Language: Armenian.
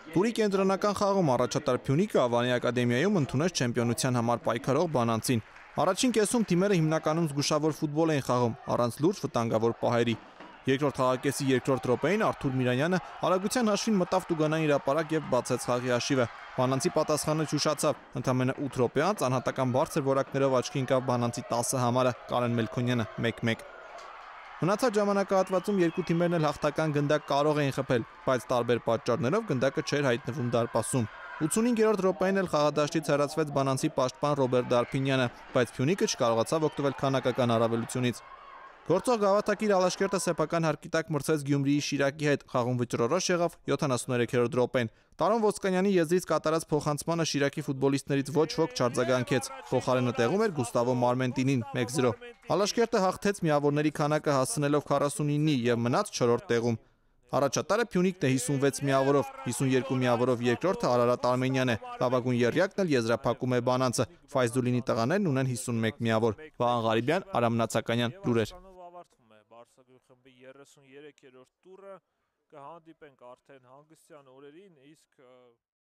Տուրի կենտրոնական խաղում առաջատար Փյունիկը Ավանի ակադեմիայում ընդունեց չեմպիոնության համար պայքարող Բանանցին։ Առաջին կեսում թիմերը հիմնականում զգուշավոր ֆուտբոլ էին խաղում, առանց լուրջ վտանգավոր պահերի։ Երկրորդ խաղակեսի երկրորդ րոպեին Արթուր Միրոնյանը արագության հաշվին մտավ Տուգանային հրապարակ եւ բացեց խաղի հաշիվը։ Բանանցի պատասխանը ճուշացավ։ Ընդամենը 8 րոպե անց անհատական բարձր որակներով աչքի ընկավ Բանանցի 10 համարը, Կարեն Մելքոնյանը 1-1։ Մնացած ժամանակահատվածում երկու թիմերն էլ հաղթական գնդակ կարող էին խփել, բայց տարբեր պատճառներով գնդակը չէր հայտնվում դարպասում։ 85-րդ րոպեին էլ խաղադաշտից հեռացվեց Բանանցի պաշտպան Ռոբերտ Դարփինյանը, բայց Փյունիկը չկարողացավ օգտվել քանակական առավելությունից։ Գործող գավաթակիր Ալաշկերտը սեփական հարկի տակ մրցեց Գյումրիի Շիրակի հետ, խաղում վճռորոշ եղավ 73-րդ րոպեն։ Տարոն Ոսկանյանի եզրից կատարած փոխանցմանը Շիրակի ֆուտբոլիստներից ոչ ոք չարձագանքեց։ Փոխարենը տեղում էր Գուստավո Մարմենտինին 1-0։ Ալաշկերտը հաղթեց միավորների քանակը հասցնելով 49-ի եւ մնաց 4-րդ տեղում։ Առաջատարը Փյունիկն է 56 միավորով, 52 միավորով երկրորդը Արարատ Արմենյանն է, լավագույն եռյակն էլ եզրափակում է Բանանցը, Ֆայզուլինի տղաներն ունեն 51 միավոր։ Վահան Ղարիբյան, Արամ Նացականյան, լուրեր։ Ավարտվում է Բարսագույն խմբի 33-րդ տուրը, կհանդիպենք արդեն հանգստյան օրերին, իսկ